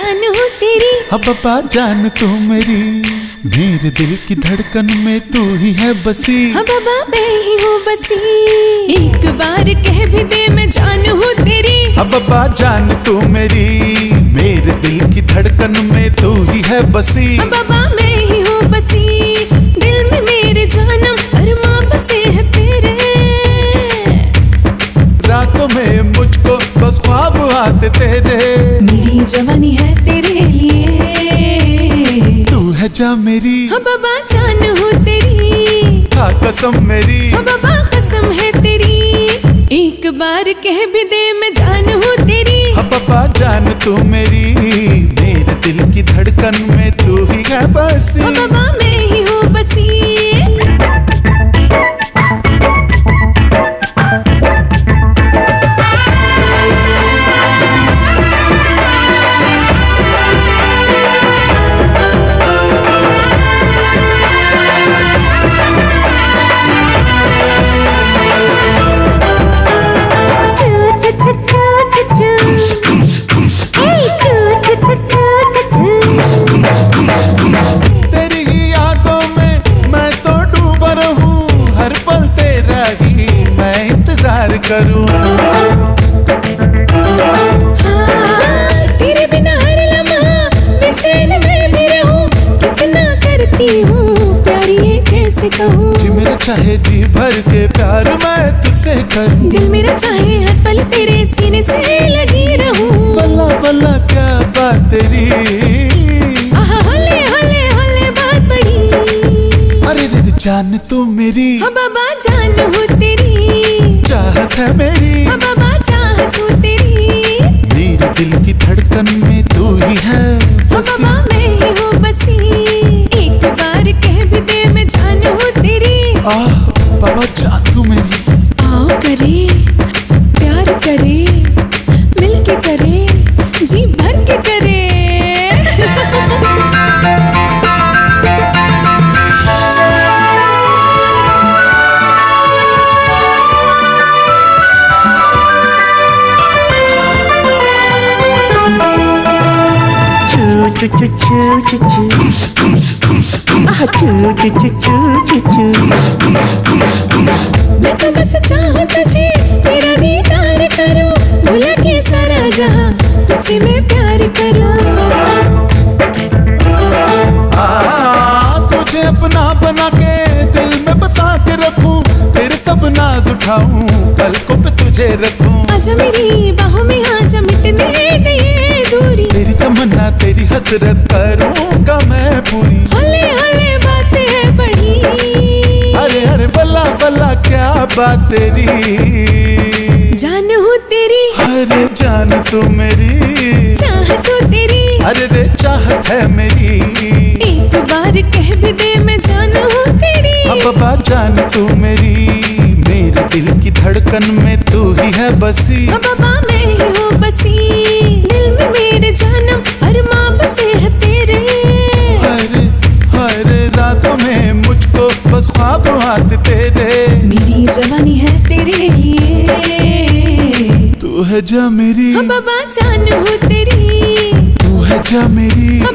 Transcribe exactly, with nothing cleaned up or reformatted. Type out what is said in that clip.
जान हूँ तेरी। हाँ बाबा जान तू मेरी, मेरे दिल की धड़कन में तू ही है बसी। हाँ बाबा मैं ही हूँ बसी, एक बार कह भी दे मैं जान हूँ तेरी। हाँ बाबा जान तू मेरी, मेरे दिल की धड़कन में तू ही है बसी। हाँ बाबा मैं ही हूँ बसी, दिल में मेरे जानम अरमां बसे है तेरे। रातों में मुझको बस ख्वाब आते तेरे, मेरी जवानी है तेरे लिए, तू है जा मेरी। हाँ बाबा जान हूँ तेरी, खा कसम मेरी। हाँ बाबा कसम है तेरी, एक बार कह भी दे मैं जान हूँ तेरी। हाँ बाबा जान तू मेरी, मेरे दिल की धड़कन में तू ही है बसी। हाँ बाबा मैं ही हूँ बसी। तेरी ही यादों में मैं तो डूबा रहूं, हर पल तेरा ही मैं इंतजार करूं। हाँ, तेरे बिना हर लम्हा बेचैन मैं भी रहूं, कितना करती हूँ प्यार ये कैसे कहूँ। जी मेरा चाहे जी भर के प्यार मैं तुझसे करूं, दिल मेरा चाहे हर पल तेरे सीने से लगी रहूं। वल्ला वल्ला क्या बात तेरी, आहा हले हले हले बात बड़ी। अरे रे जान तू मेरी। हाँ बाबा जान हूँ तेरी, चाहत है मेरी। हाँ बाबा चाहत हूँ तेरी, मेरे दिल की धड़कन में तू ही है हाँ बसी। बाबा मैं ही हूँ बसी, एक बार कह भी दे मैं जान हूँ तेरी। आह बाबा जान तू मेरी। आओ करे प्यार करे, मिलके करे, जी भर के करे। choo choo choo choo choo ah choo choo choo choo choo। मैं तो बस चाहूँ तुझे मेरा दीदार करो, भुला के सारा जहां तुझसे मैं प्यार करूं। आ, तुझे अपना बना के दिल में बसा के रखूं, तेरे सब नाज उठाऊं, पलकों पे तुझे रखूं। आजा मेरी बाहों में आजा मिटने दे ये दूरी, तेरी तमन्ना तेरी हसरत करूंगा मैं पूरी। हले हले बातें है बड़ी, अरे अरे वल्ला वल्ला क्या बात तेरी, जान हूँ तेरी। अरे जान तू मेरी, चाहत हूँ तेरी, अरे रे चाहत है मेरी। एक बार कह भी दे मैं जान हूँ तेरी। अब बाबा जान तू मेरी, मेरे दिल की धड़कन में तू ही है बसी। हाँ बाबा मैं ही हूँ बसी, दिल में मेरे जानम अरमां बसे है तेरे। हरे हरे रातों में मुझको बस ख्वाब आते तेरे, मेरी जवानी है तेरे लिए, तू है जा मेरी। हाँ बाबा जान हूँ तेरी, तू है जा मेरी। हाँ